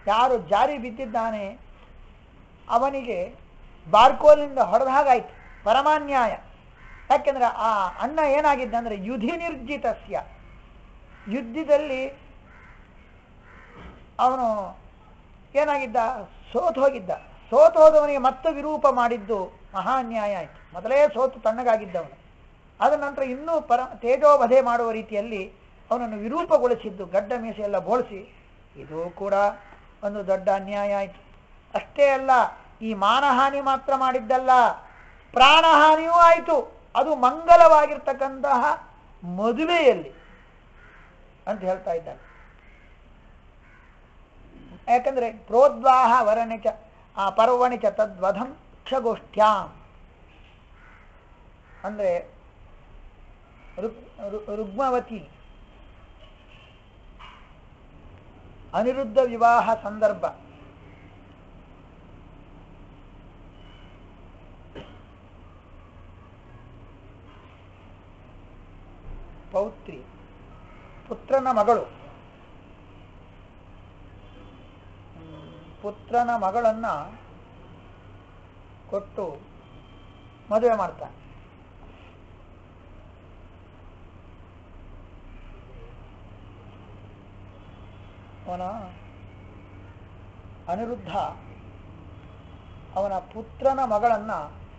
ಯಾರು ಜಾರಿ ಬಿದ್ದಿದ್ದಾನೆ ಅವನಿಗೆ ಬಾರ್ಕೋಲಿನಿಂದ ಹೊಡೆದ ಹಾಗಾಯ್ತು, ಪರಮಾನ್ಯಾಯ. ಯಾಕೆಂದ್ರೆ ಆ ಅಣ್ಣ ಏನಾಗಿದ್ದ ಅಂದ್ರೆ ಯುಧಿ ನಿರ್ಜಿತಸ್ಯ, ಯುದ್ಧದಲ್ಲಿ ಅವನು ಏನಾಗಿದ್ದ, ಸೋತು ಹೋಗಿದ್ದ. ಸೋತು ಹೋದವನಿಗೆ ಮತ್ತೆ ವಿರೂಪ ಮಾಡಿದ್ದು ಮಹಾನ್ಯಾಯ ಆಯಿತು. ಮೊದಲೇ ಸೋತು ತಣ್ಣಗಾಗಿದ್ದವನು, ಅದ ನಂತರ ಇನ್ನೂ ತೇಜೋವಧೆ ಮಾಡುವ ರೀತಿಯಲ್ಲಿ ಅವನನ್ನು ವಿರೂಪಗೊಳಿಸಿದ್ದು, ಗಡ್ಡ ಮೀಸೆ ಎಲ್ಲ ಬೋಳಿಸಿ, ಇದು ಕೂಡ ಒಂದು ದೊಡ್ಡ ಅನ್ಯಾಯ ಆಯಿತು. ಅಷ್ಟೇ ಅಲ್ಲ, ಈ ಮಾನಹಾನಿ ಮಾತ್ರ ಮಾಡಿದ್ದಲ್ಲ, ಪ್ರಾಣಹಾನಿಯೂ ಆಯಿತು. ಅದು ಮಂಗಲವಾಗಿರ್ತಕ್ಕಂತಹ ಮದುವೆಯಲ್ಲಿ ಅಂತ ಹೇಳ್ತಾ ಇದ್ದಾನೆ. ಯಾಕಂದ್ರೆ ಪ್ರೋದ್ವಾಹ ವರಣಿಚ ಪರ್ವಣಿಚ ತದ್ವಧಂ ಕ್ಷಗೋಷ್ಠ್ಯಾಂ ಅಂದ್ರೆ ರುಗ್ಮವತಿ ಅನಿರುದ್ಧ ವಿವಾಹ ಸಂದರ್ಭ, ಪೌತ್ರಿ ಪುತ್ರನ ಮಗಳನ್ನ ಕೊಟ್ಟು ಮದುವೆ ಮಾಡ್ತಾನೆ. ಅವನ ಅನಿರುದ್ಧ ಅವನ ಪುತ್ರನ ಮಗಳನ್ನ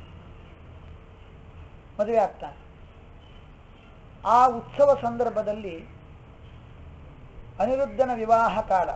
ಮದುವೆ ಆಗ್ತಾನೆ. ಆ ಉತ್ಸವ ಸಂದರ್ಭದಲ್ಲಿ ಅನಿರುದ್ಧನ ವಿವಾಹ ಕಾಲ,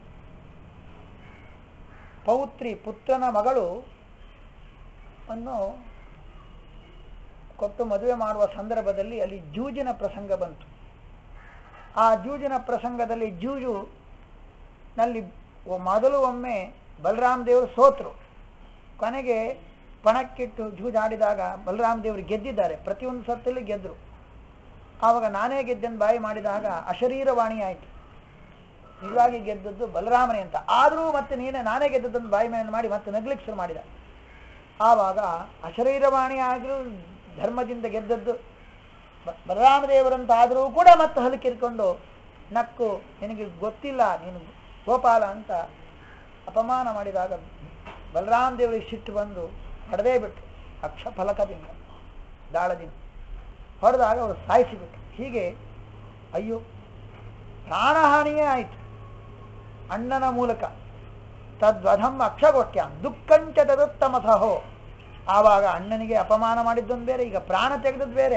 ಪೌತ್ರಿ ಪುತ್ರನ ಮಗಳು ಅನ್ನು ಕೊಟ್ಟು ಮದುವೆ ಮಾಡುವ ಸಂದರ್ಭದಲ್ಲಿ ಅಲ್ಲಿ ಜೂಜಿನ ಪ್ರಸಂಗ ಬಂತು. ಆ ಜೂಜಿನ ಪ್ರಸಂಗದಲ್ಲಿ ಜೂಜಿನಲ್ಲಿ ಮೊದಲು ಒಮ್ಮೆ ಬಲರಾಮ ದೇವರು ಸೋತರು. ಕೊನೆಗೆ ಪಣಕ್ಕಿಟ್ಟು ಜೂಜಾಡಿದಾಗ ಬಲರಾಮ ದೇವರು ಗೆದ್ದಿದ್ದಾರೆ, ಪ್ರತಿಯೊಂದು ಸತ್ತಲ್ಲಿ ಗೆದ್ದರು. ಆವಾಗ ನಾನೇ ಗೆದ್ದೆಂದು ಬಾಯಿ ಮಾಡಿದಾಗ ಅಶರೀರವಾಣಿ ಆಯಿತು, ನಿಜವಾಗಿ ಗೆದ್ದದ್ದು ಬಲರಾಮನೇ ಅಂತ. ಆದರೂ ಮತ್ತೆ ನಾನೇ ಗೆದ್ದದ್ದನ್ನು ಬಾಯಿ ಮಾಡಿ ಮತ್ತೆ ನಗ್ಲಿಕ್ಕೆ ಶುರು ಮಾಡಿದ. ಆವಾಗ ಅಶರೀರವಾಣಿ ಆದರೂ ಧರ್ಮದಿಂದ ಗೆದ್ದದ್ದು ಬಲರಾಮದೇವರಂತಾದರೂ ಕೂಡ ಮತ್ತೆ ಹಲಕಿರ್ಕೊಂಡು ನಕ್ಕು, ನಿನಗೆ ಗೊತ್ತಿಲ್ಲ, ನೀನು ಗೋಪಾಲ ಅಂತ ಅಪಮಾನ ಮಾಡಿದಾಗ ಬಲರಾಮ ದೇವರಿಗೆ ಸಿಟ್ಟು ಬಂದು ಹೊಡೆದೇ ಬಿಟ್ಟು, ಅಕ್ಷಫಲಕದಿಂದ ದಾಳದಿಂದ ಹೊಡೆದಾಗ ಅವರು ಸಾಯಿಸಿಬಿಟ್ರು. ಹೀಗೆ ಅಯ್ಯೋ, ಪ್ರಾಣಹಾನಿಯೇ ಆಯಿತು ಅಣ್ಣನ ಮೂಲಕ. ತದ್ವಧಂ ಅಕ್ಷಗೋಷ್ಠ್ಯಾಂ ದುಃಖಂಚ ತದುತ್ತಮಥೋ. ಆವಾಗ ಅಣ್ಣನಿಗೆ ಅಪಮಾನ ಮಾಡಿದ್ದೊಂದು ಬೇರೆ, ಈಗ ಪ್ರಾಣ ತೆಗೆದದ್ದು ಬೇರೆ.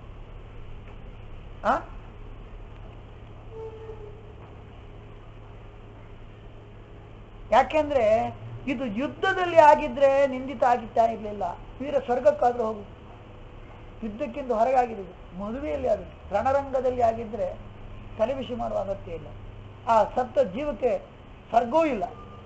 ಯಾಕೆಂದ್ರೆ ಇದು ಯುದ್ಧದಲ್ಲಿ ಆಗಿದ್ರೆ ನಿಂದಿತ ಆಗಿತ್ತಾ ಇರಲಿಲ್ಲ, ವೀರ ಸ್ವರ್ಗಕ್ಕಾದ್ರೂ ಹೋಗು. ಯುದ್ಧಕ್ಕಿಂತ ಹೊರಗಾಗಿರುವುದು ಮದುವೆಯಲ್ಲಿ ಆಗುತ್ತೆ, ರಣರಂಗದಲ್ಲಿ ಆಗಿದ್ರೆ ತಲೆಬಿಸಿ ಮಾಡುವ ಅಗತ್ಯ ಇಲ್ಲ. ಆ ಸತ್ತ ಜೀವಕ್ಕೆ ಸ್ವರ್ಗವೂ ಇಲ್ಲ.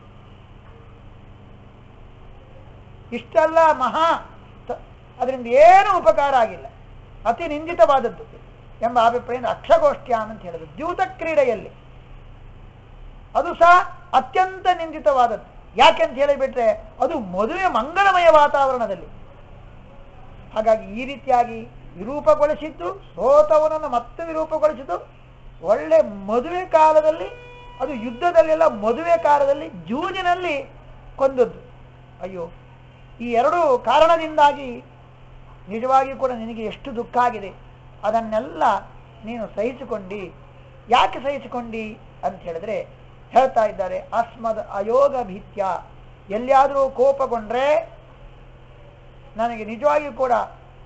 ಇಷ್ಟೆಲ್ಲ ಅದರಿಂದ ಏನು ಉಪಕಾರ ಆಗಿಲ್ಲ, ಅತಿ ನಿಂದಿತವಾದದ್ದು ಎಂಬ ಅಭಿಪ್ರಾಯದಿಂದ ಅಕ್ಷಗೋಷ್ಠ್ಯಾಂ ಅಂತ ಹೇಳಿದ್ರು. ದ್ಯೂತ ಕ್ರೀಡೆಯಲ್ಲಿ ಅದು ಸಹ ಅತ್ಯಂತ ನಿಂದಿತವಾದದ್ದು. ಯಾಕೆಂತ ಹೇಳಿಬಿಟ್ರೆ ಅದು ಮದುವೆ ಮಂಗಳಮಯ ವಾತಾವರಣದಲ್ಲಿ. ಹಾಗಾಗಿ ಈ ರೀತಿಯಾಗಿ ವಿರೂಪಗೊಳಿಸಿದ್ದು, ಸೋತವನನ್ನು ಮತ್ತೆ ವಿರೂಪಗೊಳಿಸಿದ್ದು ಒಳ್ಳೆ ಮದುವೆ ಕಾಲದಲ್ಲಿ, ಅದು ಯುದ್ಧದಲ್ಲೆಲ್ಲ ಮದುವೆ ಕಾಲದಲ್ಲಿ ಜೂಜಿನಲ್ಲಿ ಕೊಂದದ್ದು. ಅಯ್ಯೋ, ಈ ಎರಡು ಕಾರಣದಿಂದಾಗಿ ನಿಜವಾಗಿ ಕೂಡ ನಿನಗೆ ಎಷ್ಟು ದುಃಖ ಆಗಿದೆ, ಅದನ್ನೆಲ್ಲ ನೀನು ಸಹಿಸಿಕೊಂಡಿ. ಯಾಕೆ ಸಹಿಸಿಕೊಂಡಿ ಅಂತ ಹೇಳಿದ್ರೆ ಹೇಳ್ತಾ ಇದ್ದಾರೆ, ಅಸ್ಮದ್ ಅಯೋಗ ಭೀತ್ಯ. ಎಲ್ಲಿಯಾದರೂ ಕೋಪಗೊಂಡ್ರೆ ನನಗೆ ನಿಜವಾಗಿ ಕೂಡ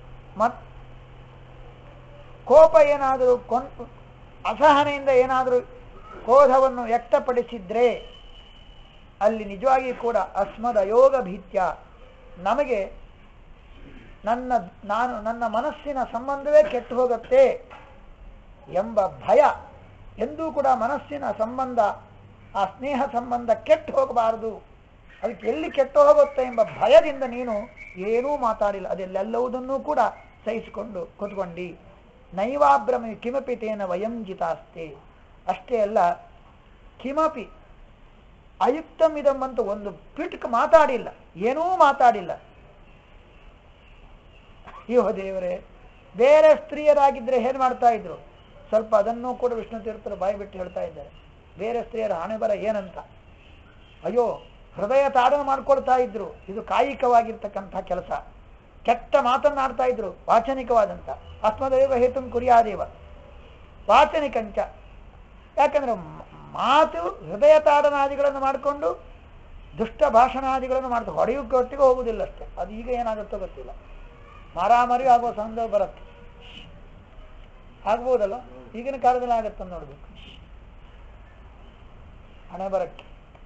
ಕೋಪ ಏನಾದರೂ ಅಸಹನೆಯಿಂದ ಏನಾದರೂ ಕ್ರೋಧವನ್ನು ವ್ಯಕ್ತಪಡಿಸಿದ್ರೆ ಅಲ್ಲಿ ನಿಜವಾಗಿ ಕೂಡ ಅಸ್ಮದ್ ಅಯೋಗ ಭೀತ್ಯ, ನಮಗೆ ನನ್ನ ಮನಸ್ಸಿನ ಸಂಬಂಧವೇ ಕೆಟ್ಟು ಹೋಗುತ್ತೆ ಎಂಬ ಭಯ. ಎಂದೂ ಕೂಡ ಮನಸ್ಸಿನ ಸಂಬಂಧ, ಆ ಸ್ನೇಹ ಸಂಬಂಧ ಕೆಟ್ಟು ಹೋಗಬಾರದು, ಅದಕ್ಕೆ ಎಲ್ಲಿ ಕೆಟ್ಟು ಹೋಗುತ್ತೆ ಎಂಬ ಭಯದಿಂದ ನೀನು ಏನೂ ಮಾತಾಡಿಲ್ಲ. ಅದೆಲ್ಲವುದನ್ನೂ ಕೂಡ ಸಹಿಸಿಕೊಂಡು ಕೂತ್ಕೊಂಡಿ. ನೈವಾಭ್ರಮಿ ಕಿಮಪಿ ತೇನ ವಯಂಜಿತಾಸ್ತೆ. ಅಷ್ಟೇ ಅಲ್ಲ, ಕಿಮಪಿ ಅಯುಕ್ತಮಿದಂ ಅಂತ ಒಂದು ಪಿಟ್ಕ್ ಮಾತಾಡಿಲ್ಲ, ಏನೂ ಮಾತಾಡಿಲ್ಲ. ಅಯ್ಯೋ ದೇವರೇ, ಬೇರೆ ಸ್ತ್ರೀಯರಾಗಿದ್ದರೆ ಏನು ಮಾಡ್ತಾ ಇದ್ರು? ಸ್ವಲ್ಪ ಅದನ್ನೂ ಕೂಡ ವಿಷ್ಣು ತೀರ್ಥರು ಬಾಯಿ ಬಿಟ್ಟು ಹೇಳ್ತಾ ಇದ್ದಾರೆ. ಬೇರೆ ಸ್ತ್ರೀಯರ ಹಣೆ ಬರ ಏನಂತ. ಅಯ್ಯೋ ಹೃದಯ ತಾಡನ ಮಾಡ್ಕೊಳ್ತಾ ಇದ್ರು. ಇದು ಕಾಯಿಕವಾಗಿರ್ತಕ್ಕಂಥ ಕೆಲಸ. ಕೆಟ್ಟ ಮಾತನ್ನಾಡ್ತಾ ಇದ್ರು, ವಾಚನಿಕವಾದಂಥ. ಆತ್ಮದೇವ ಹೇತುಂ ಕುರಿಯಾದೇವ ವಾಚನಿಕಂಚ. ಯಾಕಂದ್ರೆ ಮಾತು ಹೃದಯ ತಾಡನಾದಿಗಳನ್ನು ಮಾಡಿಕೊಂಡು ದುಷ್ಟ ಭಾಷಣಾದಿಗಳನ್ನು ಮಾಡ್ತಾರೆ. ಹೊಡೆಯೋಕ್ಕೊಟ್ಟಿಗೆ ಹೋಗುವುದಿಲ್ಲ ಅಷ್ಟೇ. ಅದು ಈಗ ಏನಾಗುತ್ತೋ ಗೊತ್ತಿಲ್ಲ. ಮಾರಾಮಾರಿ ಆಗುವ ಸಂದರ್ಭ ಬರುತ್ತೆ. ಆಗ್ಬೋದಲ್ಲ, ಈಗಿನ ಕಾಲದಲ್ಲಿ ಆಗತ್ತಂದು ನೋಡ್ಬೇಕು. ಹಣೆ ಬರಕ್ಕೆ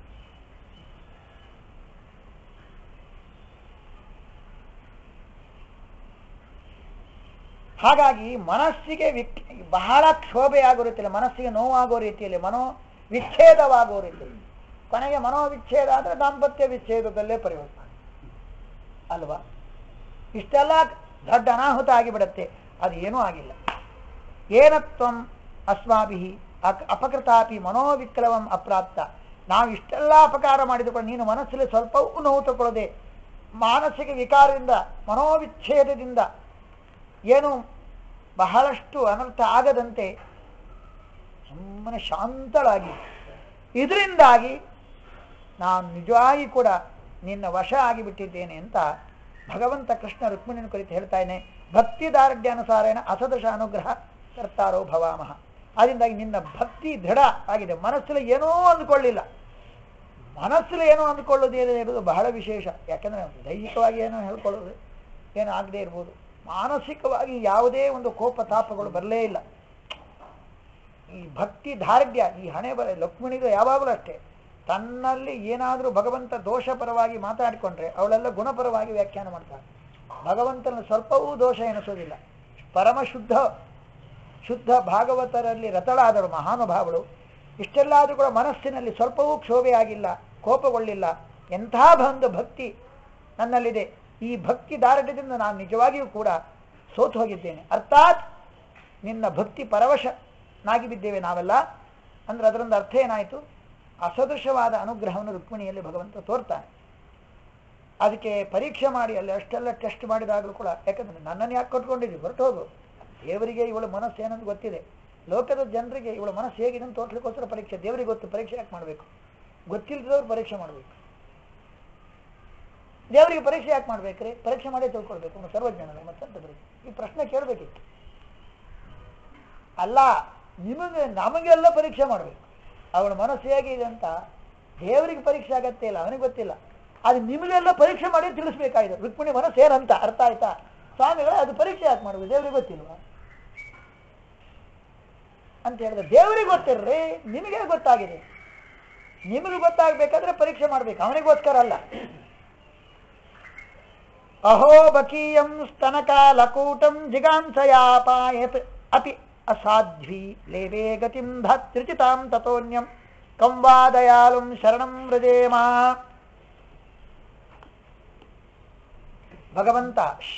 ಹಾಗಾಗಿ ಮನಸ್ಸಿಗೆ ಬಹಳ ಕ್ಷೋಭೆ ಆಗೋ ರೀತಿಯಲ್ಲಿ, ಮನಸ್ಸಿಗೆ ನೋವಾಗೋ ರೀತಿಯಲ್ಲಿ, ವಿಚ್ಛೇದವಾಗೋ ರೀತಿಯಲ್ಲಿ. ಕೊನೆಗೆ ಮನೋವಿಚ್ಛೇದ ಆದರೆ ದಾಂಪತ್ಯ ವಿಚ್ಛೇದದಲ್ಲೇ ಪರಿವರ್ತನೆ ಅಲ್ವಾ? ಇಷ್ಟೆಲ್ಲ ದೊಡ್ಡ ಅನಾಹುತ ಆಗಿಬಿಡತ್ತೆ. ಅದು ಏನೂ ಆಗಿಲ್ಲ. ಏನತ್ವಂ ಅಸ್ಮಾಭಿಃ ಅಪಕೃತಾಪಿ ಮನೋವಿಕ್ಲವಂ ಅಪ್ರಾಪ್ತ. ನಾವು ಇಷ್ಟೆಲ್ಲ ಅಪಕಾರ ಮಾಡಿದುಕೊಂಡು ನೀನು ಮನಸ್ಸಲ್ಲಿ ಸ್ವಲ್ಪವೂ ನೋವು ತಗೊಳ್ಳದೆ, ಮಾನಸಿಕ ವಿಕಾರದಿಂದ, ಮನೋವಿಚ್ಛೇದದಿಂದ ಏನು ಬಹಳಷ್ಟು ಅನರ್ಥ ಆಗದಂತೆ ಸುಮ್ಮನೆ ಶಾಂತಳಾಗಿ, ಇದರಿಂದಾಗಿ ನಾನು ನಿಜವಾಗಿ ಕೂಡ ನಿನ್ನ ವಶ ಆಗಿಬಿಟ್ಟಿದ್ದೇನೆ ಅಂತ ಭಗವಂತ ಕೃಷ್ಣ ರುಕ್ಮಿಣಿಯನ್ನು ಕುರಿತು ಹೇಳ್ತಾನೆ. ಭಕ್ತಿ ದಾರ್ಢ್ಯಾನುಸಾರೇಣ ಅಸದೃಶ ಅನುಗ್ರಹ ಕರ್ತಾರೋ ಭವಾಮಹ. ಅದರಿಂದಾಗಿ ನಿನ್ನ ಭಕ್ತಿ ದೃಢ ಆಗಿದೆ. ಮನಸ್ಸಲ್ಲಿ ಏನೋ ಅಂದುಕೊಳ್ಳಿಲ್ಲ. ಮನಸ್ಸಲ್ಲಿ ಏನೋ ಅಂದುಕೊಳ್ಳೋದೇನೇ ಇರೋದು ಬಹಳ ವಿಶೇಷ. ಯಾಕಂದರೆ ದೈಹಿಕವಾಗಿ ಏನೋ ಹೇಳ್ಕೊಳ್ಳೋದು ಏನೋ ಆಗದೆ ಇರ್ಬೋದು, ಮಾನಸಿಕವಾಗಿ ಯಾವುದೇ ಒಂದು ಕೋಪ ತಾಪಗಳು ಬರಲೇ ಇಲ್ಲ. ಈ ಭಕ್ತಿ ದಾರ್ಢ್ಯ, ಈ ಹಣೆ ಬರ ಲಕ್ಷ್ಮಣಿದು ಯಾವಾಗಲೂ ಅಷ್ಟೇ. ತನ್ನಲ್ಲಿ ಏನಾದರೂ ಭಗವಂತ ದೋಷಪರವಾಗಿ ಮಾತಾಡಿಕೊಂಡ್ರೆ ಅವಳೆಲ್ಲ ಗುಣಪರವಾಗಿ ವ್ಯಾಖ್ಯಾನ ಮಾಡ್ತಾಳೆ. ಭಗವಂತನ ಸ್ವಲ್ಪವೂ ದೋಷ ಎನಿಸೋದಿಲ್ಲ. ಪರಮ ಶುದ್ಧ ಭಾಗವತರಲ್ಲಿ ರತಳಾದರು ಮಹಾನುಭಾವಳು. ಇಷ್ಟೆಲ್ಲ ಆದರೂ ಕೂಡ ಮನಸ್ಸಿನಲ್ಲಿ ಸ್ವಲ್ಪವೂ ಕ್ಷೋಭೆ ಆಗಿಲ್ಲ, ಕೋಪಗೊಳ್ಳಿಲ್ಲ. ಎಂಥ ಒಂದು ಭಕ್ತಿ ನನ್ನಲ್ಲಿದೆ. ಈ ಭಕ್ತಿ ದಾರ್ಢ್ಯದಿಂದ ನಾನು ನಿಜವಾಗಿಯೂ ಕೂಡ ಸೋತು ಹೋಗಿದ್ದೇನೆ. ಅರ್ಥಾತ್ ನಿನ್ನ ಭಕ್ತಿ ಪರವಶನಾಗಿ ಬಿದ್ದೇವೆ ನಾವೆಲ್ಲ. ಅಂದ್ರೆ ಅದರಿಂದ ಅರ್ಥ ಏನಾಯಿತು? ಅಸದೃಶವಾದ ಅನುಗ್ರಹವನ್ನು ರುಕ್ಮಿಣಿಯಲ್ಲಿ ಭಗವಂತ ತೋರ್ತಾನೆ. ಅದಕ್ಕೆ ಪರೀಕ್ಷೆ ಮಾಡಿ ಅಲ್ಲಿ ಅಷ್ಟೆಲ್ಲ ಟೆಸ್ಟ್ ಮಾಡಿದಾಗಲೂ ಕೂಡ, ಯಾಕಂದ್ರೆ ನನ್ನನ್ನು ಯಾಕೆ ಕಟ್ಕೊಂಡಿದ್ದೀವಿ, ಹೊರಟು ಹೋಗು. ದೇವರಿಗೆ ಇವಳ ಮನಸ್ಸು ಏನಂತ ಗೊತ್ತಿದೆ. ಲೋಕದ ಜನರಿಗೆ ಇವಳ ಮನಸ್ಸು ಹೇಗಿದೆ ಅಂತ ತೋರ್ಸ್ಲಿಕ್ಕೋಸ್ಕರ ಪರೀಕ್ಷೆ. ದೇವರಿಗೆ ಗೊತ್ತು, ಪರೀಕ್ಷೆ ಯಾಕೆ ಮಾಡಬೇಕು? ಗೊತ್ತಿಲ್ಲದವ್ರು ಪರೀಕ್ಷೆ ಮಾಡಬೇಕು. ದೇವರಿಗೆ ಪರೀಕ್ಷೆ ಯಾಕೆ ಮಾಡ್ಬೇಕ್ರಿ? ಪರೀಕ್ಷೆ ಮಾಡೇ ತಿಳ್ಕೊಳ್ಬೇಕು. ಅವನು ಸರ್ವಜ್ಞಾನ ಮತ್ತಂತ ಪರೀಕ್ಷೆ. ಈ ಪ್ರಶ್ನೆ ಕೇಳಬೇಕಿತ್ತು. ಅಲ್ಲ, ನಮಗೆಲ್ಲ ಪರೀಕ್ಷೆ ಮಾಡಬೇಕು. ಅವಳ ಮನಸ್ಸು ಹೇಗಿದೆ ಅಂತ ದೇವರಿಗೆ ಪರೀಕ್ಷೆ ಆಗತ್ತೆ ಇಲ್ಲ, ಅವನಿಗೆ ಗೊತ್ತಿಲ್ಲ. ಅದು ನಿಮಗೆಲ್ಲ ಪರೀಕ್ಷೆ ಮಾಡಿ ತಿಳಿಸ್ಬೇಕಾಗಿದೆ. ರುಕ್ಮಿಣಿ ಮನಸ್ಸು ಏನಂತ ಅರ್ಥ ಆಯ್ತಾ? ಸ್ವಾಮಿಗಳೇ, ಅದು ಪರೀಕ್ಷೆ ಯಾಕೆ ಮಾಡಬೇಕು? ದೇವರಿಗೆ ಗೊತ್ತಿಲ್ವಾ ಅಂತ ಹೇಳಿದ್ರೆ, ದೇವರಿಗೆ ಗೊತ್ತಿರ್ರಿ, ನಿಮಗೆ ಗೊತ್ತಾಗಿದೆ. ನಿಮಗೆ ಗೊತ್ತಾಗಬೇಕಾದ್ರೆ ಪರೀಕ್ಷೆ ಮಾಡ್ಬೇಕು, ಅವನಿಗೋಸ್ಕರ ಅಲ್ಲ. ಅಹೋ ಬಕೀಯಂ ಸ್ತನಕಾಲಕೂಟಂ ಜಿಗಾಂಸಯಾಪಾಯತ್ ಅತಿ ಅಸಾಧ್ವಿ ಲೇವೇ ಗತಿಂ ಧತ್ರಿಚಿತಾಂ ತಥೋನ್ಯಂ ಕಂವಾ ದಯಾಲುಂ ಶರಣಂ ವ್ರಜೇಮ. ಭಗವಂತ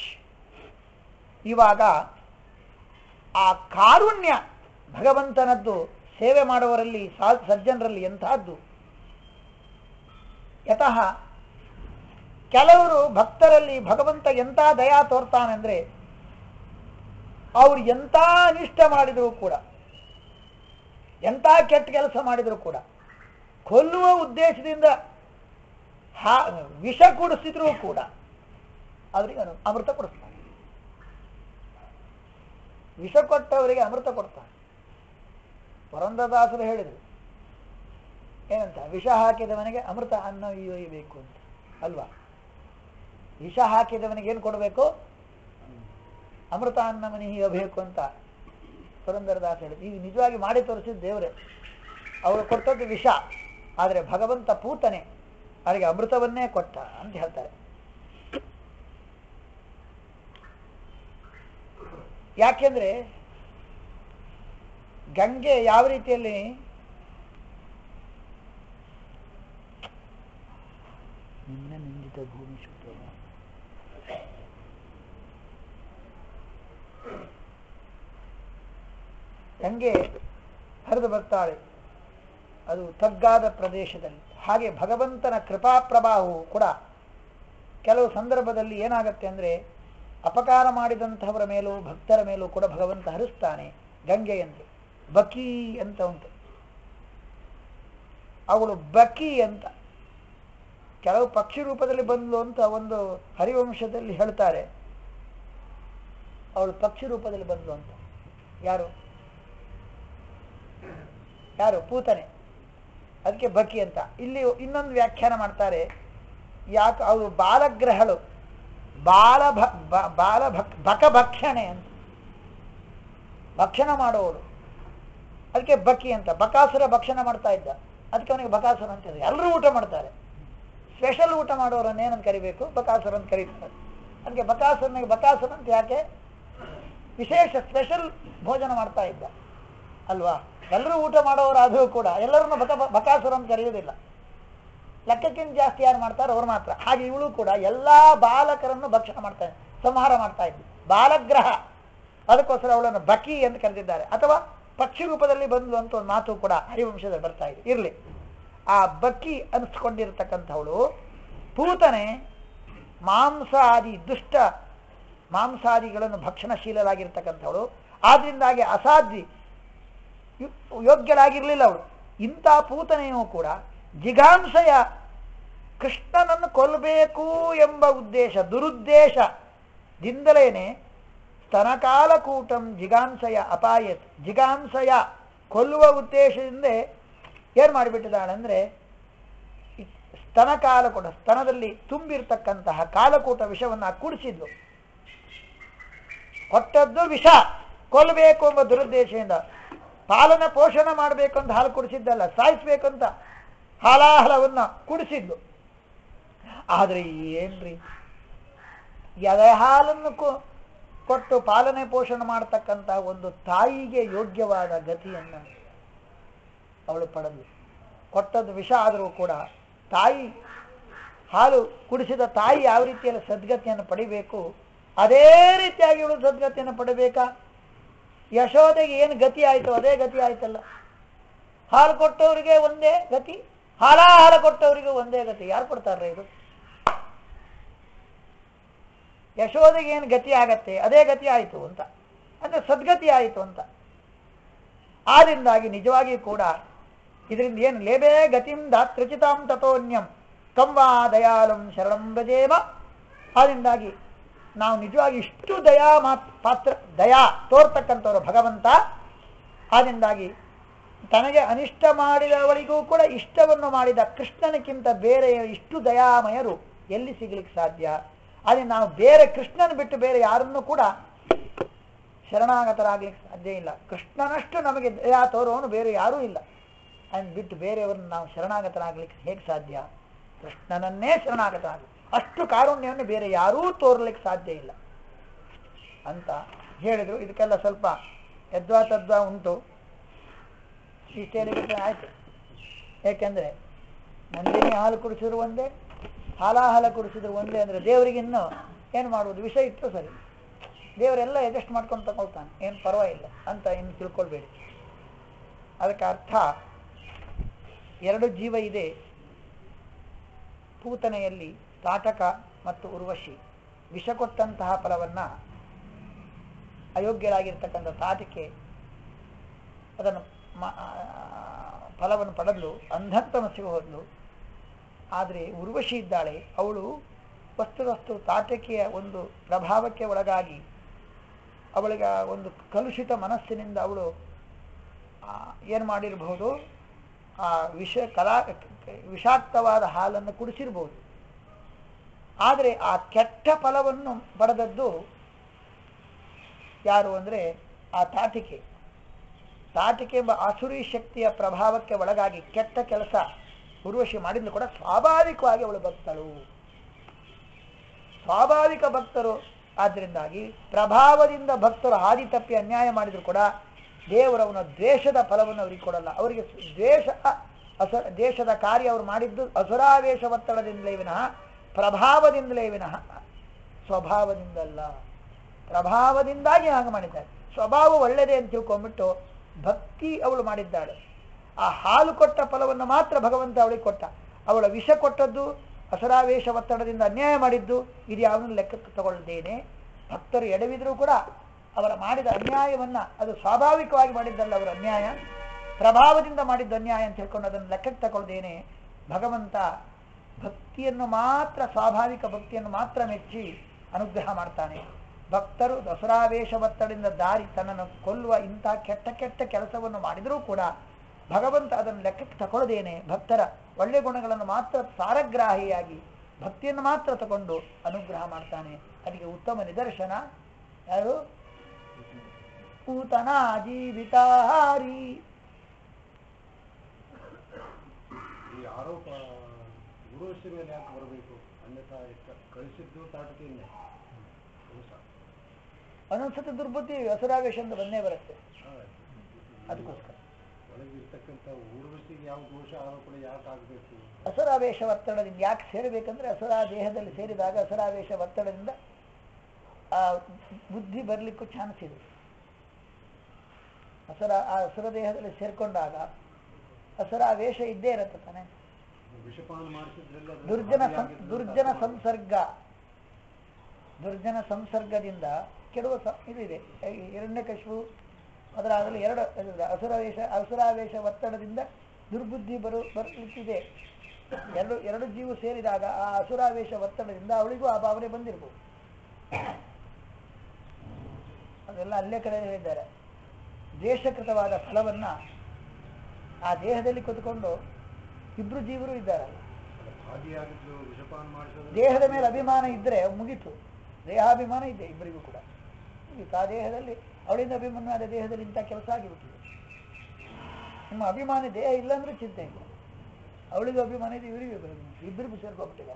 ಇವಾಗ ಆ ಕಾರುಣ್ಯ ಭಗವಂತನದ್ದು ಸೇವೆ ಮಾಡುವವರಲ್ಲಿ ಸಜ್ಜನರಲ್ಲಿ ಎಂತಹದ್ದು. ಯತಃ ಕೆಲವರು ಭಕ್ತರಲ್ಲಿ ಭಗವಂತ ಎಂಥ ದಯಾ ತೋರ್ತಾನೆಂದ್ರೆ, ಅವ್ರು ಎಂಥ ಅನಿಷ್ಟ ಮಾಡಿದರೂ ಕೂಡ, ಎಂಥ ಕೆಟ್ಟ ಕೆಲಸ ಮಾಡಿದರೂ ಕೂಡ, ಕೊಲ್ಲುವ ಉದ್ದೇಶದಿಂದ ವಿಷ ಕುಡಿಸಿದ್ರೂ ಕೂಡ ಅವರಿಗೆ ಅಮೃತ ಕೊಡಿಸ್ತಾನೆ. ವಿಷ ಕೊಟ್ಟವರಿಗೆ ಅಮೃತ ಕೊಡ್ತಾನೆ. ಪುರಂದರದಾಸರು ಹೇಳಿದರು ಏನಂತ, ವಿಷ ಹಾಕಿದವನಿಗೆ ಅಮೃತ ಅನ್ನ ಒಯ್ಯಬೇಕು ಅಂತ ಅಲ್ವಾ? ವಿಷ ಹಾಕಿದವನಿಗೆ ಏನು ಕೊಡಬೇಕು? ಅಮೃತ ಅನ್ನ ಮನಿಯಬೇಕು ಅಂತ ಪುರಂದರದಾಸ ಹೇಳಿದ್ರು. ಈಗ ನಿಜವಾಗಿ ಮಾಡಿ ತೋರಿಸಿದ ದೇವರೇ. ಅವರು ಕೊಟ್ಟದ್ದು ವಿಷ, ಆದರೆ ಭಗವಂತ ಪೂತನೆ ಅವರಿಗೆ ಅಮೃತವನ್ನೇ ಕೊಟ್ಟ ಅಂತ ಹೇಳ್ತಾರೆ. ಯಾಕೆಂದ್ರೆ ಗಂಗೆ ಯಾವ ರೀತಿಯಲ್ಲಿ ನಿಂದಿತ ಭೂಮಿ ಶುದ್ಧ, ಗಂಗೆ ಹರಿದು ಬರ್ತಾಳೆ ಅದು ತಗ್ಗಾದ ಪ್ರದೇಶದಲ್ಲಿ. ಹಾಗೆ ಭಗವಂತನ ಕೃಪಾ ಪ್ರಭಾವವು ಕೂಡ ಕೆಲವು ಸಂದರ್ಭದಲ್ಲಿ ಏನಾಗತ್ತೆ ಅಂದರೆ, ಅಪಕಾರ ಮಾಡಿದಂತಹವರ ಮೇಲೂ ಭಕ್ತರ ಮೇಲೂ ಕೂಡ ಭಗವಂತ ಹರಿಸ್ತಾನೆ. ಗಂಗೆಯಂತೆ ಬಕಿ ಅಂತ ಉಂಟು, ಅವಳು ಬಕಿ ಅಂತ ಕೆಲವು ಪಕ್ಷಿ ರೂಪದಲ್ಲಿ ಬಂದ್ಲು ಅಂತ ಒಂದು ಹರಿವಂಶದಲ್ಲಿ ಹೇಳ್ತಾರೆ. ಅವಳು ಪಕ್ಷಿ ರೂಪದಲ್ಲಿ ಬಂದ್ಲು ಅಂತ. ಯಾರು ಯಾರು ಪೂತನೆ, ಅದಕ್ಕೆ ಬಕಿ ಅಂತ. ಇಲ್ಲಿ ಇನ್ನೊಂದು ವ್ಯಾಖ್ಯಾನ ಮಾಡ್ತಾರೆ, ಯಾಕೆ ಅವಳು ಬಾಲಗ್ರಹಳು, ಬಕಭಕ್ಷಣೆ ಅಂತ, ಭಕ್ಷಣ ಮಾಡುವವಳು, ಅದಕ್ಕೆ ಬಕಿ ಅಂತ. ಬಕಾಸುರ ಭಕ್ಷಣ ಮಾಡ್ತಾ ಇದ್ದ, ಅದಕ್ಕೆ ಅವನಿಗೆ ಬಕಾಸುರ ಅಂತ. ಎಲ್ಲರೂ ಊಟ ಮಾಡ್ತಾರೆ, ಸ್ಪೆಷಲ್ ಊಟ ಮಾಡೋರನ್ನ ಏನಂತ ಕರಿಬೇಕು? ಬಕಾಸುರ ಅಂತ ಕರೀತಾರೆ. ಅದಕ್ಕೆ ಬಕಾಸುರನಿಗೆ ಬಕಾಸುರ ಅಂತ ಯಾಕೆ? ವಿಶೇಷ ಸ್ಪೆಷಲ್ ಭೋಜನ ಮಾಡ್ತಾ ಇದ್ದ ಅಲ್ವಾ. ಎಲ್ಲರೂ ಊಟ ಮಾಡೋರಾದರೂ ಕೂಡ ಎಲ್ಲರನ್ನು ಬಕಾಸುರ ಅಂತ ಕರೆಯುವುದಿಲ್ಲ. ಲೆಕ್ಕಕ್ಕಿಂತ ಜಾಸ್ತಿ ಯಾರು ಮಾಡ್ತಾರೋ ಅವ್ರು ಮಾತ್ರ. ಹಾಗೆ ಇವಳು ಕೂಡ ಎಲ್ಲಾ ಬಾಲಕರನ್ನು ಭಕ್ಷಣ ಮಾಡ್ತಾ ಇದ್ದ, ಸಂಹಾರ ಮಾಡ್ತಾ ಇದ್ದ, ಬಾಲಗ್ರಹ. ಅದಕ್ಕೋಸ್ಕರ ಅವಳನ್ನು ಬಕಿ ಅಂತ ಕರೆದಿದ್ದಾರೆ. ಅಥವಾ ಪಕ್ಷಿ ರೂಪದಲ್ಲಿ ಬಂದ್ಲು ಅಂತ ಒಂದು ಮಾತು ಕೂಡ ಹರಿವಂಶದಲ್ಲಿ ಬರ್ತಾ ಇದೆ. ಇರಲಿ, ಆ ಬಕಿ ಅನಿಸ್ಕೊಂಡಿರ್ತಕ್ಕಂಥವಳು ಪೂತನೆ ಮಾಂಸಾದಿ ದುಷ್ಟ ಮಾಂಸಾದಿಗಳನ್ನು ಭಕ್ಷಣಶೀಲರಾಗಿರ್ತಕ್ಕಂಥವಳು. ಆದ್ರಿಂದಾಗಿ ಅಸಾಧ್ಯ ಯೋಗ್ಯರಾಗಿರ್ಲಿಲ್ಲ ಅವಳು. ಇಂಥ ಪೂತನೆಯೂ ಕೂಡ ಜಿಘಾಂಸೆಯ ಕೃಷ್ಣನನ್ನು ಕೊಲ್ಲಬೇಕು ಎಂಬ ಉದ್ದೇಶ, ದುರುದ್ದೇಶದಿಂದಲೇನೆ ಸ್ತನಕಾಲಕೂಟಂ ಜಿಗಾಂಸೆಯ ಅಪಾಯತ್. ಜಿಗಾಂಸೆಯ ಕೊಲ್ಲುವ ಉದ್ದೇಶದಿಂದ ಏನ್ ಮಾಡಿಬಿಟ್ಟಿದ್ದಾಳಂದ್ರೆ, ಸ್ತನಕಾಲಕೂಟ, ಸ್ತನದಲ್ಲಿ ತುಂಬಿರ್ತಕ್ಕಂತಹ ಕಾಲಕೂಟ ವಿಷವನ್ನು ಕುಡಿಸಿದ್ಲು. ಕೊಟ್ಟದ್ದು ವಿಷ, ಕೊಲ್ಲಬೇಕು ಎಂಬ ದುರುದ್ದೇಶದಿಂದ. ಪಾಲನ ಪೋಷಣ ಮಾಡಬೇಕು ಅಂತ ಹಾಲು ಕುಡಿಸಿದ್ದಲ್ಲ, ಸಾಯಿಸ್ಬೇಕಂತ ಹಾಲಾಹಲವನ್ನ ಕುಡಿಸಿದ್ಲು. ಆದ್ರೆ ಏನ್ರಿ, ಎದೆ ಹಾಲನ್ನು ಕೊಟ್ಟು ಪಾಲನೆ ಪೋಷಣೆ ಮಾಡತಕ್ಕಂಥ ಒಂದು ತಾಯಿಗೆ ಯೋಗ್ಯವಾದ ಗತಿಯನ್ನು ಅವಳು ಪಡೆದ್ಲು. ಕೊಟ್ಟದ್ದು ವಿಷ ಆದರೂ ಕೂಡ ತಾಯಿ, ಹಾಲು ಕುಡಿಸಿದ ತಾಯಿ ಯಾವ ರೀತಿಯಲ್ಲಿ ಸದ್ಗತಿಯನ್ನು ಪಡಿಬೇಕು ಅದೇ ರೀತಿಯಾಗಿ ಇವಳು ಸದ್ಗತಿಯನ್ನು ಪಡಬೇಕಾ? ಯಶೋದೆಗೆ ಏನು ಗತಿ ಆಯ್ತು ಅದೇ ಗತಿ ಆಯ್ತಲ್ಲ. ಹಾಲು ಕೊಟ್ಟವರಿಗೆ ಒಂದೇ ಗತಿ, ಹಾಲು ಕೊಟ್ಟವರಿಗೆ ಒಂದೇ ಗತಿ. ಯಾರು ಕೊಡ್ತಾರ್ರಿ ಇದು? ಯಶೋದೆಗೆ ಏನು ಗತಿ ಆಗತ್ತೆ ಅದೇ ಗತಿ ಆಯಿತು ಅಂತ, ಅಂದ್ರೆ ಸದ್ಗತಿ ಆಯಿತು ಅಂತ. ಆದ್ರಿಂದಾಗಿ ನಿಜವಾಗಿ ಕೂಡ ಇದರಿಂದ ಏನು ಲೇಬೇ ಗತಿಂ ದಾತೃಚಿತಾಂ ತಥೋನ್ಯಂ ಕಂವಾ ದಯಾಲಂ ಶರಣಂ ಭಜೇಮ. ಆದ್ರಿಂದಾಗಿ ನಾವು ನಿಜವಾಗಿ ಇಷ್ಟು ದಯಾ ತೋರ್ತಕ್ಕಂಥವ್ರು ಭಗವಂತ. ಆದ್ರಿಂದಾಗಿ ತನಗೆ ಅನಿಷ್ಟ ಮಾಡಿದವಳಿಗೂ ಕೂಡ ಇಷ್ಟವನ್ನು ಮಾಡಿದ ಕೃಷ್ಣನಕ್ಕಿಂತ ಬೇರೆ ಇಷ್ಟು ದಯಾಮಯರು ಎಲ್ಲಿ ಸಿಗ್ಲಿಕ್ಕೆ ಸಾಧ್ಯ? ಆದರೆ ನಾವು ಬೇರೆ ಕೃಷ್ಣನ ಬಿಟ್ಟು ಬೇರೆ ಯಾರನ್ನೂ ಕೂಡ ಶರಣಾಗತರಾಗ್ಲಿಕ್ಕೆ ಸಾಧ್ಯ ಇಲ್ಲ. ಕೃಷ್ಣನಷ್ಟು ನಮಗೆ ದಯಾ ತೋರುವವನು ಬೇರೆ ಯಾರೂ ಇಲ್ಲ. ಅದನ್ನು ಬಿಟ್ಟು ಬೇರೆಯವರನ್ನು ನಾವು ಶರಣಾಗತರಾಗ್ಲಿಕ್ಕೆ ಹೇಗೆ ಸಾಧ್ಯ? ಕೃಷ್ಣನನ್ನೇ ಶರಣಾಗತರಾಗಲಿ, ಅಷ್ಟು ಕಾರುಣ್ಯವನ್ನು ಬೇರೆ ಯಾರೂ ತೋರ್ಲಿಕ್ಕೆ ಸಾಧ್ಯ ಇಲ್ಲ ಅಂತ ಹೇಳಿದ್ರು. ಇದಕ್ಕೆಲ್ಲ ಸ್ವಲ್ಪ ಯದ್ವಾ ತದ್ವಾ ಉಂಟು, ಇಷ್ಟೇ ಆಯ್ತು. ಏಕೆಂದ್ರೆ ನಂದಿನಿ ಹಾಲು ಕುಡಿಸಿದ್ರು ಒಂದೇ, ಹಾಲಾಹಲ ಕುಡಿಸಿದ್ರು ಒಂದೇ ಅಂದ್ರೆ ದೇವರಿಗೆ ಇನ್ನು ಏನು ಮಾಡುವುದು? ವಿಷ ಇಟ್ಟು ಸರಿ, ದೇವರೆಲ್ಲ ಅಡ್ಜಸ್ಟ್ ಮಾಡ್ಕೊಂಡು ತಗೊಳ್ತಾನೆ, ಏನು ಪರವಾಗಿಲ್ಲ ಅಂತ ಇನ್ನು ತಿಳ್ಕೊಳ್ಬೇಡಿ. ಅದಕ್ಕೆ ಅರ್ಥ, ಎರಡು ಜೀವ ಇದೆ ಪೂತನೆಯಲ್ಲಿ. ತಾಟಕ ಮತ್ತು ಉರ್ವಶಿ ವಿಷ ಕೊಟ್ಟಂತಹ ಫಲವನ್ನ ಅಯೋಗ್ಯರಾಗಿರ್ತಕ್ಕಂಥ ತಾಟಕೆ ಅದನ್ನು ಫಲವನ್ನು ಪಡೆದಲು, ಅಂಧತ್ವಮಸಿಗೆ ಹೋದ್ಲು. ಆದರೆ ಉರ್ವಶಿ ಇದ್ದಾಳೆ, ಅವಳು ವಸ್ತು ತಾಟಕೆಯ ಒಂದು ಪ್ರಭಾವಕ್ಕೆ ಒಳಗಾಗಿ ಅವಳಿಗೆ ಒಂದು ಕಲುಷಿತ ಮನಸ್ಸಿನಿಂದ ಅವಳು ಏನು ಮಾಡಿರಬಹುದು? ಆ ವಿಷಾಕ್ತವಾದ ಹಾಲನ್ನು ಕುಡಿಸಿರ್ಬೋದು. ಆದರೆ ಆ ಕೆಟ್ಟ ಫಲವನ್ನು ಪಡೆದದ್ದು ಯಾರು ಅಂದರೆ ಆ ತಾಟಿಕೆ ಎಂಬ ಆಸುರಿ ಶಕ್ತಿಯ ಪ್ರಭಾವಕ್ಕೆ ಒಳಗಾಗಿ ಕೆಟ್ಟ ಕೆಲಸ ಉರ್ವಶಿ ಮಾಡಿದ್ಲು ಕೂಡ ಸ್ವಾಭಾವಿಕವಾಗಿ ಅವಳು ಭಕ್ತಳು, ಸ್ವಾಭಾವಿಕ ಭಕ್ತರು. ಆದ್ರಿಂದಾಗಿ ಪ್ರಭಾವದಿಂದ ಭಕ್ತರು ಹಾದಿ ತಪ್ಪಿ ಅನ್ಯಾಯ ಮಾಡಿದ್ರು ಕೂಡ ದೇವರವನ ದ್ವೇಷದ ಫಲವನ್ನು ಅವರಿಗೆ ಕೊಡಲ್ಲ. ಅವರಿಗೆ ದ್ವೇಷದ ಕಾರ್ಯ ಅವರು ಮಾಡಿದ್ದು ಅಸುರಾವೇಶ ಒತ್ತಡದಿಂದಲೇ ವಿನಃ ಪ್ರಭಾವದಿಂದಲೇ ವಿನಃ ಸ್ವಭಾವದಿಂದಲ್ಲ. ಪ್ರಭಾವದಿಂದಾಗಿ ಹಾಗೆ ಮಾಡಿದ್ದಾರೆ. ಸ್ವಭಾವ ಒಳ್ಳೆಯದೇ ಅಂತ ತಿಳ್ಕೊಂಡ್ಬಿಟ್ಟು ಭಕ್ತಿ ಅವಳು ಮಾಡಿದ್ದಾಳೆ. ಆ ಹಾಲು ಕೊಟ್ಟ ಫಲವನ್ನು ಮಾತ್ರ ಭಗವಂತ ಅವಳಿಗೆ ಕೊಟ್ಟ. ಅವಳ ವಿಷ ಕೊಟ್ಟದ್ದು ಅಸುರಾವೇಶ ಒತ್ತಡದಿಂದ ಅನ್ಯಾಯ ಮಾಡಿದ್ದು ಇದು ಯಾವನು ಲೆಕ್ಕಕ್ಕೆ ತಗೊಳ್ಳದೇನೆ. ಭಕ್ತರು ಎಡವಿದ್ರೂ ಕೂಡ ಅವರ ಮಾಡಿದ ಅನ್ಯಾಯವನ್ನ ಅದು ಸ್ವಾಭಾವಿಕವಾಗಿ ಮಾಡಿದ್ದಲ್ಲ, ಅವರ ಅನ್ಯಾಯ ಪ್ರಭಾವದಿಂದ ಮಾಡಿದ್ದು ಅನ್ಯಾಯ ಅಂತ ಹೇಳ್ಕೊಂಡು ಅದನ್ನು ಲೆಕ್ಕಕ್ಕೆ ತಗೊಳ್ಳದೇನೆ ಭಗವಂತ ಭಕ್ತಿಯನ್ನು ಮಾತ್ರ, ಸ್ವಾಭಾವಿಕ ಭಕ್ತಿಯನ್ನು ಮಾತ್ರ ಮೆಚ್ಚಿ ಅನುಗ್ರಹ ಮಾಡ್ತಾನೆ. ಭಕ್ತರು ದಸರಾವೇಶ ಒತ್ತಡದಿಂದ ದಾರಿ ತನ್ನನ್ನು ಕೊಲ್ಲುವ ಇಂಥ ಕೆಟ್ಟ ಕೆಟ್ಟ ಕೆಲಸವನ್ನು ಮಾಡಿದರೂ ಕೂಡ ಭಗವಂತ ಅದನ್ನು ಲೆಕ್ಕಕ್ಕೆ ತಗೊಳ್ಳದೇನೆ ಭಕ್ತರ ಒಳ್ಳೆ ಗುಣಗಳನ್ನು ಮಾತ್ರ ಸಾರಗ್ರಾಹಿಯಾಗಿ ಭಕ್ತಿಯನ್ನು ಮಾತ್ರ ತಗೊಂಡು ಅನುಗ್ರಹ ಮಾಡ್ತಾನೆ. ಅದಕ್ಕೆ ಉತ್ತಮ ನಿದರ್ಶನ ಯಾರು? ಪೂತನ ಜೀವಿತಾಹಾರಿ. ಈ ಆರೋಪ ಗುರುವಿನ ಮೇಲೆ ಯಾಕೆ ಬರಬೇಕು? ಅನ್ಯಥಾ ಕಳಿಸಿದ್ದು ತಾಟಕಿಯಿಂದ ಒಂದೊಂದ್ಸತಿ ದುರ್ಬುದ್ಧಿ ಹಸುರಾವೇಶ ಅಂತ ಬಂದೇ ಬರುತ್ತೆ. ಅದಕ್ಕೋಸ್ಕರ ಒಳಗಿರ್ತಕ್ಕಂಥ ಊರ್ವಶಿಗೆ ಯಾವ ದೋಷ ಆರೋಪಣೆ ಯಾಕೆ ಆಗಬೇಕು? ಹಸುರಾವೇಶ ಒತ್ತಡದಿಂದ ಯಾಕೆ ಸೇರಬೇಕಂದ್ರೆ ಹಸುರ ದೇಹದಲ್ಲಿ ಸೇರಿದಾಗ ಹಸುರಾವೇಶ ಒತ್ತಡದಿಂದ ಆ ಬುದ್ಧಿ ಬರಲಿಕ್ಕೂ ಚಾನ್ಸ್ ಇದೆ. ಆ ಹಸುರ ದೇಹದಲ್ಲಿ ಸೇರ್ಕೊಂಡಾಗ ಹಸುರಾವೇಶ ಇದ್ದೇ ಇರುತ್ತೆ ತಾನೆ. ದುರ್ಜನ ಸಂಸರ್ಗದಿಂದ ಕೆಡುವ ಇದಿದೆ. ಹಿರಣ್ಯಕಶಿಪು ಅದರಾಗಲಿ ಹಸುರಾವೇಶ ಒತ್ತಡದಿಂದ ದುರ್ಬುದ್ಧಿ ಬರಲಿಕ್ಕಿದೆ. ಎರಡು ಜೀವ ಸೇರಿದಾಗ ಆ ಹಸುರಾವೇಶ ಒತ್ತಡದಿಂದ ಅವಳಿಗೂ ಆ ಭಾವನೆ ಬಂದಿರ್ಬೋದು. ಅದೆಲ್ಲ ಅಲ್ಲೇ ಕಡೆ ಹೇಳಿದ್ದಾರೆ. ದ್ವೇಷಕೃತವಾದ ಫಲವನ್ನ ಆ ದೇಹದಲ್ಲಿ ಕೂತ್ಕೊಂಡು ಇಬ್ರು ಜೀವರು ಇದ್ದಾರಲ್ಲ, ದೇಹದ ಮೇಲೆ ಅಭಿಮಾನ ಇದ್ರೆ ಮುಗಿತು. ದೇಹಾಭಿಮಾನ ಇದೆ ಇಬ್ಬರಿಗೂ ಕೂಡ ಮುಗಿತು. ಆ ದೇಹದಲ್ಲಿ ಅವಳಿಂದ ಅಭಿಮಾನ ಆದ ದೇಹದಲ್ಲಿ ಇಂಥ ಕೆಲಸ ಆಗಿಬಿಟ್ಟಿದೆ. ನಿಮ್ಮ ಅಭಿಮಾನಿ ದೇಹ ಇಲ್ಲಾಂದ್ರೆ ಚಿಂತೆ ಇಲ್ಲ. ಅವಳಿಗೂ ಅಭಿಮಾನ ಇದೆ, ಇವರಿಗೂ ಇಬ್ಬರಿಗೂ ಸೇರ್ಕೊಂಡ್ಬಿಟ್ಟಿದೆ.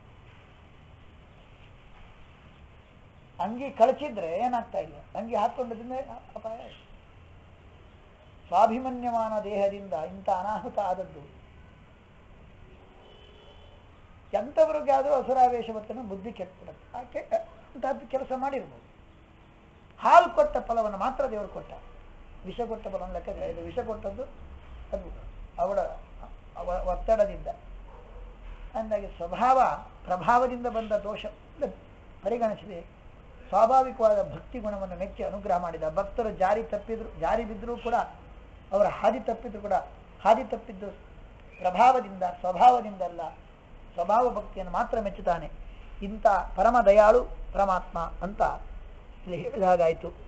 ಅಂಗಿ ಕಳಚಿದ್ರೆ ಏನಾಗ್ತಾ ಇಲ್ಲ, ಅಂಗಿ ಹಾಕೊಂಡದಿಂದ ಅಪಾಯ. ಸ್ವಾಭಿಮನ್ಯಮಾನ ದೇಹದಿಂದ ಇಂಥ ಅನಾಹುತ ಆದದ್ದು ಎಂಥವ್ರಿಗೆ ಆದರೂ ಹಸುರಾವೇಶವತ್ತನ್ನು ಬುದ್ಧಿ ಕೆಟ್ಟಬಿಡುತ್ತೆ. ಆ ಅಂತಹದ್ದು ಕೆಲಸ ಮಾಡಿರ್ಬೋದು. ಹಾಲು ಕೊಟ್ಟ ಫಲವನ್ನು ಮಾತ್ರ ದೇವರು ಕೊಟ್ಟ. ವಿಷ ಕೊಟ್ಟ ಫಲವನ್ನು ಲೆಕ್ಕ ಇದು ವಿಷ ಕೊಟ್ಟದ್ದು ಅದು ಅವಳ ಒತ್ತಡದಿಂದ. ಅಂದಾಗಿ ಸ್ವಭಾವ ಪ್ರಭಾವದಿಂದ ಬಂದ ದೋಷ ಪರಿಗಣಿಸಿದೆ. ಸ್ವಾಭಾವಿಕವಾದ ಭಕ್ತಿ ಗುಣವನ್ನು ಮೆಚ್ಚಿ ಅನುಗ್ರಹ ಮಾಡಿದ. ಭಕ್ತರು ಜಾರಿ ಬಿದ್ದರೂ ಕೂಡ ಅವರ ಹಾದಿ ತಪ್ಪಿದ್ದು ಪ್ರಭಾವದಿಂದ, ಸ್ವಭಾವದಿಂದಲ್ಲ. ಸ್ವಭಾವ ಭಕ್ತಿಯನ್ನು ಮಾತ್ರ ಮೆಚ್ಚುತ್ತಾನೆ. ಇಂಥ ಪರಮ ದಯಾಳು ಪರಮಾತ್ಮ ಅಂತ ಇಲ್ಲಿ ಹೇಳಿದಾಗಾಯಿತು.